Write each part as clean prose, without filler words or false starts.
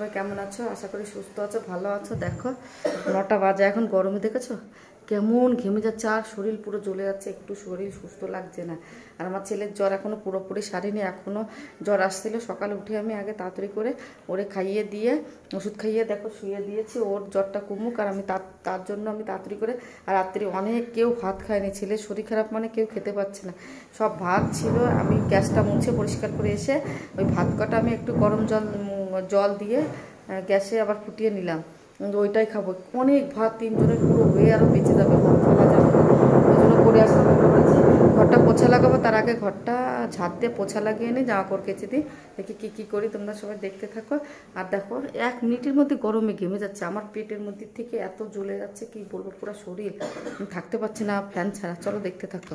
সবাই কেমন আছো? আশা করি সুস্থ আছো, ভালো আছো। দেখো 9টা বাজে এখন, গরমে দেখেছো কেমন ঘেমে যাচ্ছে আর শরীর পুরো জ্বলে যাচ্ছে, একটু শরীর সুস্থ লাগছে না। আর আমার ছেলের জ্বর এখনও পুরোপুরি সারেনি, এখনও জ্বর আসছিল। সকালে উঠে আমি আগে তাড়াতাড়ি করে ওরে খাইয়ে দিয়ে ওষুধ খাইয়ে দেখো শুয়ে দিয়েছি, ওর জ্বরটা কমুক। আর আমি তার জন্য আমি তাড়াতাড়ি করে, আর রাত্রি অনেক কেউ ভাত খায়নি, ছেলের শরীর খারাপ মানে কেউ খেতে পাচ্ছে না, সব ভাত ছিল। আমি গ্যাসটা মুছে পরিষ্কার করে এসে ওই ভাত কটা আমি একটু গরম জল দিয়ে গ্যাসে আবার ফুটিয়ে নিলাম, ওইটাই খাবো। অনেক ভাত, 3 জনের পুরো হয়ে আরও বেঁচে যাবে, ভাত খাওয়া যাবে না। ওই জন্য করে আসতে করেছি। ঘরটা পোছা লাগাবো, তার আগে ঘরটা ঝাড় দিয়ে পোছা লাগিয়ে নিই, জামা কাপড় কেচে দিই। দেখি কী করি, তোমরা সবাই দেখতে থাকো। আর দেখো 1 মিনিটের মধ্যে গরমে ঘেমে যাচ্ছে, আমার পেটের মধ্যে থেকে এত জ্বলে যাচ্ছে কি বলবো, পুরো শরীর থাকতে পারছি না ফ্যান ছাড়া। চলো দেখতে থাকো।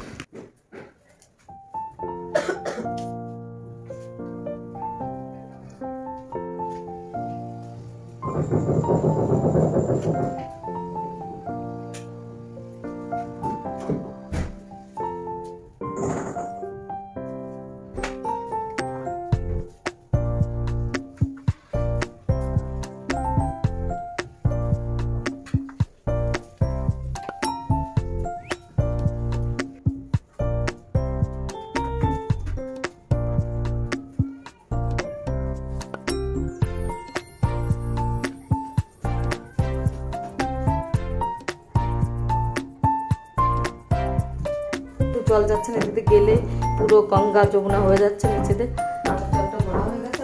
জল যাচ্ছে না, এদিকে গেলে পুরো গঙ্গা যমুনা হয়ে যাচ্ছে নিচেতে। আর জলটা ভরা হয়ে গেছে,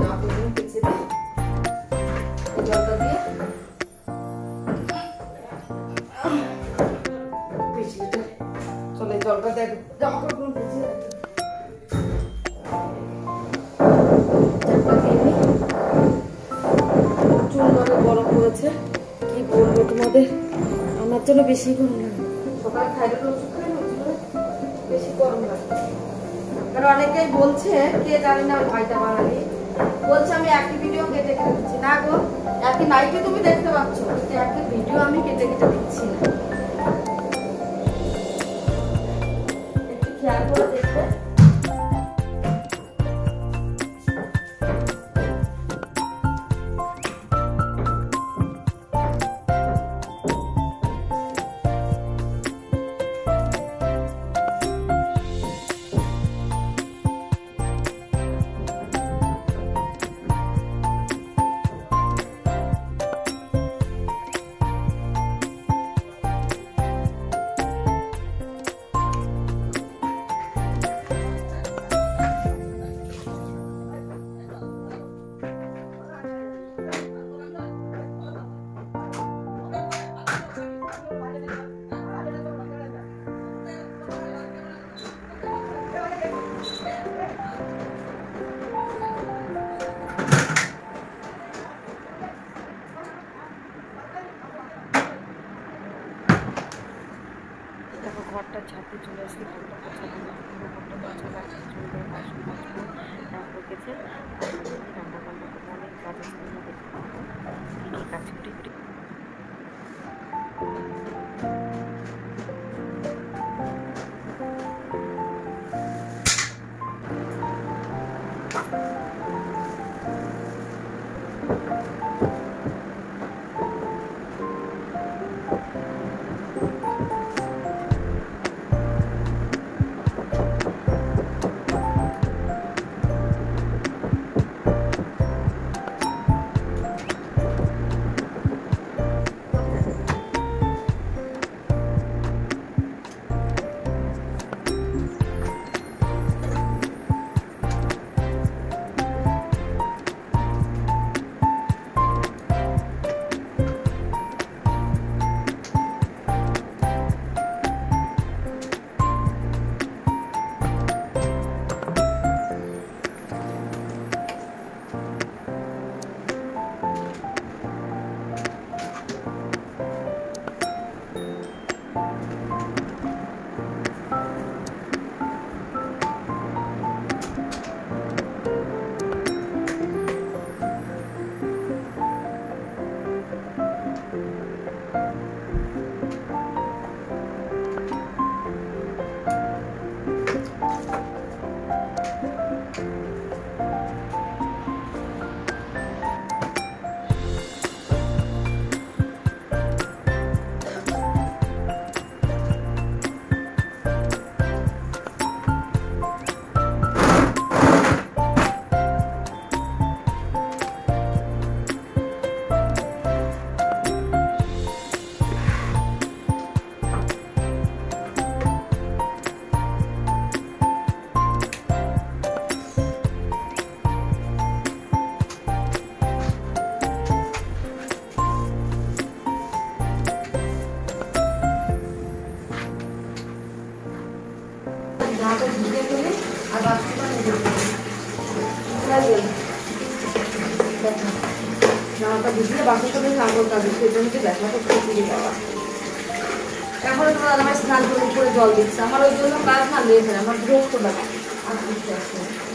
জলটা দিয়ে চলে, জলটা দেখ জামা কাপড় ভিজিয়ে প্রচুর গরম পড়েছে, কি বলবো তোমাদের। আমার জন্য বেশি গরম লাগে, সকালে খাইলে তো ওষুধ খাই না, বেশি গরম লাগে। কারণ অনেকেই বলছে, কে জানি না, ভাইটা বাঙালি বলছে আমি একই ভিডিও কেটে কেটে দিচ্ছি না গো, একই নাইটে তুমি দেখতে পাচ্ছ, কিন্তু একই ভিডিও আমি কেটে কেটে দিচ্ছি না। একটু খেয়াল করে দেখবে। দেখো ঘরটা ছাড়তে চলে আসছি, ঘরটা পোছা রেখেছে। রান্না বান্না করবো, অনেক কাজ আছে, দেখতে পাবো কী কী কাজ করি। জামাটা বুঝলে বাসের সাথে কাপড় কাজ সেটা হচ্ছে ব্যথাটা প্রচুরই বাবা। এখন তোমার আমার স্নান করে উপরে জল দিচ্ছে, আমার ওই জন্য কাজ না লেট হয়, আমার বিরক্ত লাগে আর বুঝতে আসছে।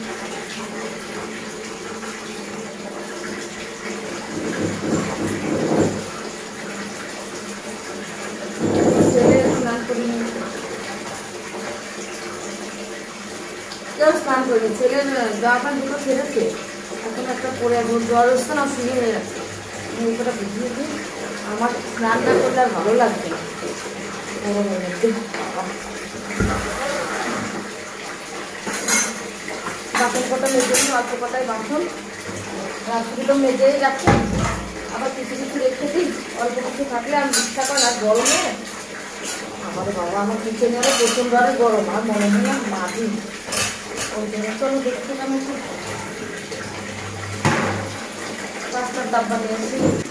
ছেলে স্নান করিনি, কেউ স্নান করিনি, ছেলের জামা প্যান্ট দুটো ছেড়েছে, এখন একটা পরে একদম জ্বর হচ্ছে না, শুয়ে হয়ে যাচ্ছে। আমি ওটা বুঝিয়ে দিই, আমার স্নান না করলে আর ভালো লাগবে না গরমের মধ্যে। বাসন কটা মেজে নিই, অল্প কটাই বাসন, রাত্রি তো মেজেই যাচ্ছে, আবার কিছু কিছু রেখে দিই, অল্প কিছু থাকলে আমি ইচ্ছা করে না গরমে। আমার বাবা আমার কিচেনে আরো প্রচণ্ড আরে গরম, আর মনে হয় না মাঝি ওই জন্য চলো দেখছিলাম একটু পাঁচটার ডাব্বা নিয়ে আসি।